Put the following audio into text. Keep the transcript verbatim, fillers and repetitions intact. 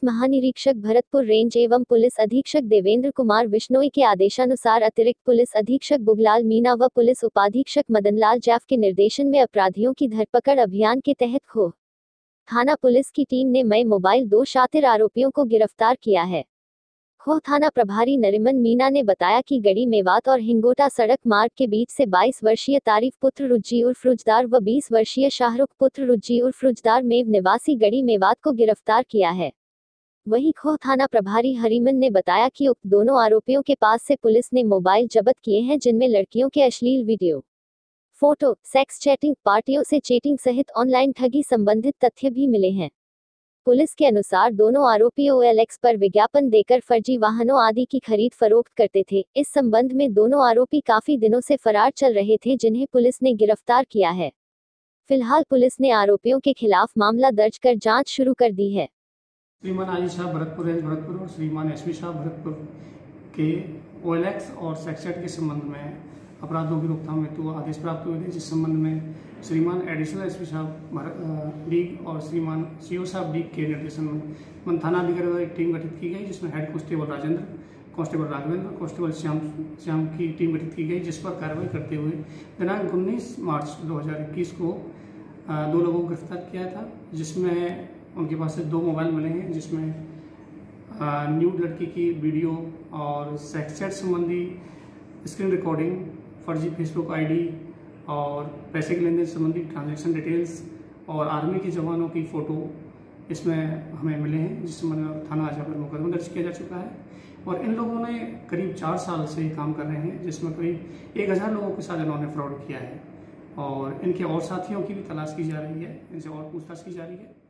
महानिरीक्षक भरतपुर रेंज एवं पुलिस अधीक्षक देवेंद्र कुमार बिश्नोई के आदेशानुसार अतिरिक्त पुलिस अधीक्षक बुगलाल मीणा व पुलिस उपाधीक्षक मदनलाल जैफ के निर्देशन में अपराधियों की धरपकड़ अभियान के तहत खो थाना पुलिस की टीम ने मई मोबाइल दो शातिर आरोपियों को गिरफ्तार किया है। खो थाना प्रभारी नरिमन मीणा ने बताया कि गढ़ी मेवात और हिंगोटा सड़क मार्ग के बीच से बाईस वर्षीय तारीफ पुत्र रुज्जी उर्फ रुजदार व बीस वर्षीय शाहरुख पुत्र रुज्जी उर्फ रुजदार मेव निवासी गढ़ी मेवात को गिरफ्तार किया है। वहीं खो थाना प्रभारी हरिमन ने बताया कि उक्त दोनों आरोपियों के पास से पुलिस ने मोबाइल जब्त किए हैं, जिनमें लड़कियों के अश्लील वीडियो, फोटो, सेक्स चैटिंग, पार्टियों से चीटिंग सहित ऑनलाइन ठगी संबंधित तथ्य भी मिले हैं। पुलिस के अनुसार दोनों आरोपी ओ एल एक्स पर विज्ञापन देकर फर्जी वाहनों आदि की खरीद फरोख्त करते थे। इस संबंध में दोनों आरोपी काफी दिनों से फरार चल रहे थे, जिन्हें पुलिस ने गिरफ्तार किया है। फिलहाल पुलिस ने आरोपियों के खिलाफ मामला दर्ज कर जांच शुरू कर दी है। श्रीमान आजी साहब भरतपुर रेंज भरतपुर और श्रीमान एस पी साहब भरतपुर के ओ एल एक्स और सेक्स चैट के संबंध में अपराधों की रोकथाम हेतु आदेश प्राप्त हुए थे, जिस संबंध में श्रीमान एडिशनल एस पी साहब डीग और श्रीमान सी ओ साहब डीग के निर्देशन में मन थाना अधिकारी एक टीम गठित की गई, जिसमें head constable Rajendra, constable Raghavendra और कांस्टेबल श्याम श्याम की टीम गठित की गई, जिस पर कार्रवाई करते हुए दिनांक उन्नीस मार्च दो हज़ार इक्कीस को दो लोगों को गिरफ्तार किया था, जिसमें उनके पास से दो मोबाइल मिले हैं, जिसमें न्यूड लड़की की वीडियो और सेक्स चैट संबंधी स्क्रीन रिकॉर्डिंग, फर्जी फेसबुक आईडी और पैसे के लेन देन संबंधी ट्रांजैक्शन डिटेल्स और आर्मी के जवानों की फ़ोटो इसमें हमें मिले हैं, जिस संबंध थाना आजा पर मुकदमा दर्ज किया जा चुका है। और इन लोगों ने करीब चार साल से काम कर रहे हैं, जिसमें करीब एक हज़ार लोगों के साथ इन्होंने फ्रॉड किया है और इनके और साथियों की भी तलाश की जा रही है, इनसे और पूछताछ की जा रही है।